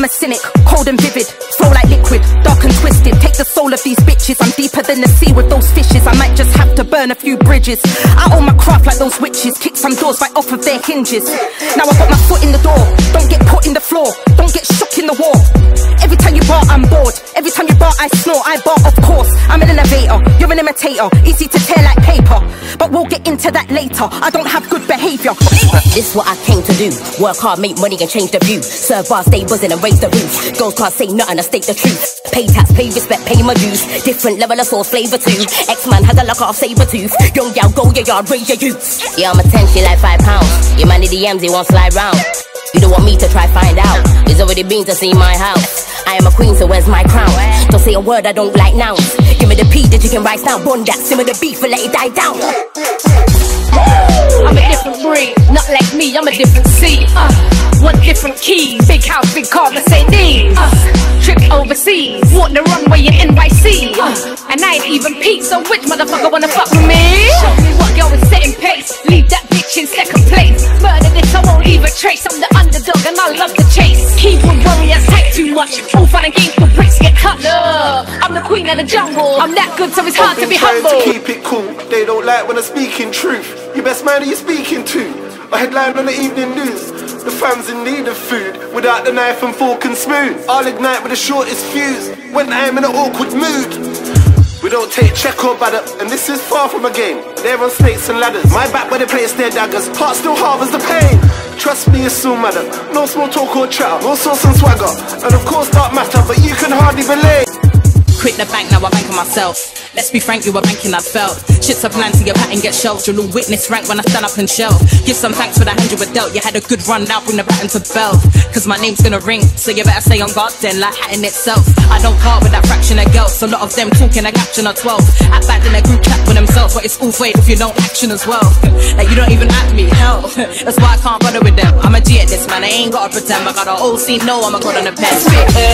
I'm a cynic, cold and vivid, flow like liquid, dark and twisted. Take the soul of these bitches, I'm deeper than the sea with those fishes. I might just have to burn a few bridges. I own my craft like those witches, kick some doors right off of their hinges. Now I got my foot in the door, don't get put in the floor, don't get shook in the war. Every time you bar, I'm bored. Every time you bar, I snore. I bar, of course. I'm an innovator, you're an imitator, easy to tear like paper, but we'll get into that later. I don't have good behaviour. This what I came to do. Work hard, make money and change the view. Serve bars, stay buzzing and raise the roof. Girls can't say nothing, I state the truth. Pay tax, pay respect, pay my dues. Different level of sauce, flavour too. X-Man has a lock off saber tooth. Young gal, go your yard, raise your youths. Yeah, I'm a 10, she like £5. Your man in the DMs, he won't slide round. You don't want me to try find out. It's already been to see my house. I am a queen, so where's my crown? Don't say a word I don't like now. Give me the pea, the chicken rice down. Bun that, simmer the beef and let it die down. I'm a different breed, not like me, I'm a different seed. Want different keys, big house, big car, Mercedes. Trip overseas, walk the runway in NYC. And I ain't even peaked, so which motherfucker wanna fuck with me? Show me what girl is setting pace, leave that bitch in second place. Murder this, I won't leave a trace, I'm the underdog and I love the chase. Keyboard warriors type too much, all fun and games for bricks get cut. I'm the queen of the jungle, I'm that good so it's hard to be humble. To keep it cool, they don't like when I speak in truth. You best man who you speaking to. A headline on the evening news. The fans in need of food. Without the knife and fork and spoon, I'll ignite with the shortest fuse when I'm in an awkward mood. We don't take check or batter, and this is far from a game. They're on snakes and ladders. My back where they place their daggers. Heart still harbours the pain. Trust me, it's still matter. No small talk or chatter. No sauce and swagger. And of course dark matter, but you can hardly relate. Quit the bank, now I bank on myself. Let's be frank, you were banking I'd felt. Shit's a plan to your pat and get shelved. You'll all witness rank when I stand up and shelf. Give some thanks for the hand you were dealt. You had a good run, now bring the baton to belt. Cause my name's gonna ring, so you better stay on guard then, like hat in itself. I don't part with that fraction of girls. A lot of them talking a caption of 12. Act bad in a group chat with themselves, but it's all fake if you don't action as well. Like you don't even act me, hell. That's why I can't bother with them. I'm a G at this, man, I ain't gotta pretend. I got a whole scene, no, I'm a god on the pen.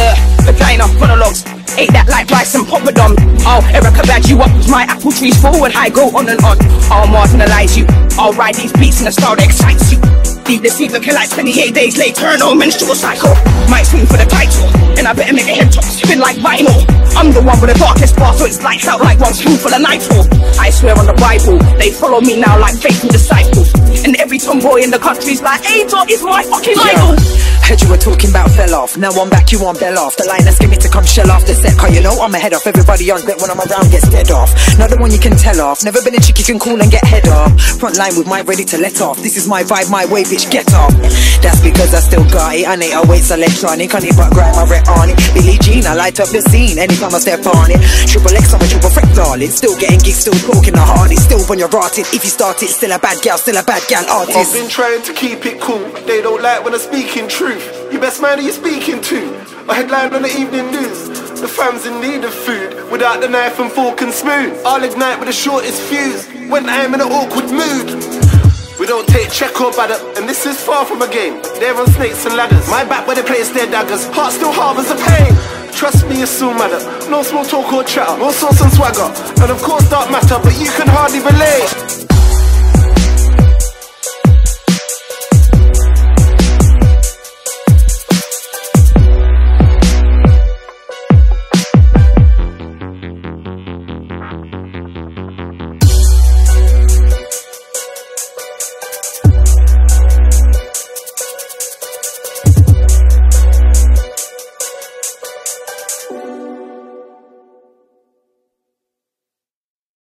Vagina, monologues. Ate that like rice and poppadom. Oh, Erica bad you up, my apple trees forward high, go on and on. I'll marginalize you, I'll ride these beats in a style that excites you. Leave the seed looking like 28 days later, no menstrual cycle. Might swing for the title, and I better make a head top spin like vinyl. I'm the one with the darkest bar, so it's lights out like one spoonful of nitro. I swear on the Bible, they follow me now like faithful disciples. And every tomboy in the country's like, A-Dot is my fucking Bible. Heard you were talking about fell off, now I'm back, you on bell off. The line that's give me to come shell off the set, cause you know I'm a head off. Everybody on bet when I'm around gets dead off. Not the one you can tell off, never been a chick you can call and get head off. Front line with my ready to let off, this is my vibe, my way, bitch, get off. That's because I still got it, I need a weights electronic. I need but grind my ret on it. Billie Jean, I light up the scene anytime I step on it. Triple X, I'm a triple threat, darling. Still getting gigs, still talking the hardest. Still when you're rotted, if you start it, still a bad gal artist. I've been trying to keep it cool, they don't like when I speak in truth. You best man who you speaking to. A headline on the evening news. The fans in need of food. Without the knife and fork and spoon, I'll ignite with the shortest fuse when I'm in an awkward mood. We don't take check or batter, and this is far from a game. They're on snakes and ladders. My back where they place their daggers. Heart still harbours the pain. Trust me, it's still matter. No small talk or chatter. No sauce and swagger. And of course dark matter, but you can hardly relate.